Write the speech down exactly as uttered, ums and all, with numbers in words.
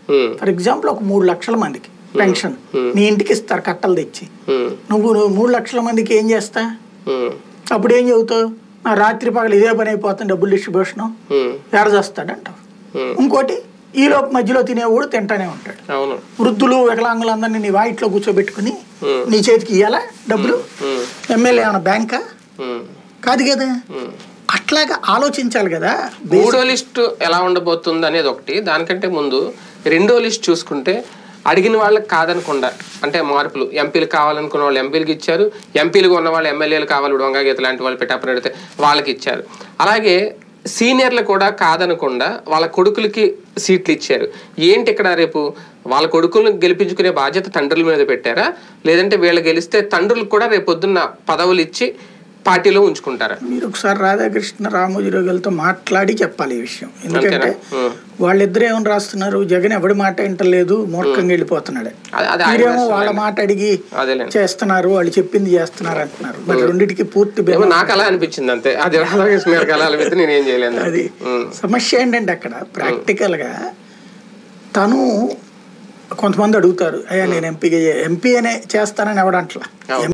For example ఒక మూడు లక్షల మందికి పెన్షన్ నీ ఇంటికి ఇస్తారు కట్టలు తెచ్చి, నువ్వు మూడు లక్షల మందికి ఏం చేస్తా? అప్పుడు ఏం చెబుతావు? నా రాత్రి పగలు ఇదే పని అయిపోతుంది, డబ్బులు డిస్ట్రిబ్యూషన్ ఎడజేస్తాడంటావు. ఇంకోటి ఈలోపు మధ్యలో తినేవాడు తింటానే ఉంటాడు. వృద్ధులు వికలాంగులందరినీ నీ వాయిట్లో కూర్చోబెట్టుకుని నీ చేతికి ఇవ్వాలా డబ్బులు? ఎమ్మెల్యే ఏమన్నా బ్యాంకా? కాదు కదా. అట్లాగా ఆలోచించాలి కదా. మూడో లిస్టు ఎలా ఉండబోతుంది అనేది ఒకటి. దానికంటే ముందు రెండో లిస్ట్ చూసుకుంటే అడిగిన వాళ్ళకి కాదనకుండా, అంటే మార్పులు ఎంపీలు కావాలనుకున్న వాళ్ళు ఎంపీలకు ఇచ్చారు, ఎంపీలుగా ఉన్న వాళ్ళు ఎమ్మెల్యేలు కావాలి దొంగ గీత లాంటి వాళ్ళు పెట్టాపని అడిగితే వాళ్ళకి ఇచ్చారు. అలాగే సీనియర్లు కూడా కాదనకుండా వాళ్ళ కొడుకులకి సీట్లు ఇచ్చారు. ఏంటి ఇక్కడ రేపు వాళ్ళ కొడుకులను గెలిపించుకునే బాధ్యత తండ్రుల మీద పెట్టారా, లేదంటే వీళ్ళు గెలిస్తే తండ్రులకు కూడా రేపు పొద్దున్న పదవులు ఇచ్చి పార్టీలో ఉంచుకుంటారా? మీరు ఒకసారి రాధాకృష్ణ రామోజీరావులతో మాట్లాడి చెప్పాలి ఈ విషయం. ఎందుకంటే వాళ్ళిద్దరు ఏమని రాస్తున్నారు, జగన్ ఎవడి మాట వింటలేదు, మూర్ఖంగా వెళ్ళిపోతున్నాడు, మీరేమో వాళ్ళ మాట అడిగి చేస్తున్నారు, వాళ్ళు చెప్పింది చేస్తున్నారు అంటున్నారు. మరి రెండింటికి పూర్తి నాకు అలా అనిపించింది అంతే. అది రాధాకృష్ణ అలా అనిపిస్తే నేనేం చేయలేదు. అది సమస్య ఏంటంటే అక్కడ ప్రాక్టికల్ గా తను కొంతమంది అడుగుతారు, అయ్యా నేను ఎంపీగా ఎంపీ అనే చేస్తానని ఎవడంట్లా.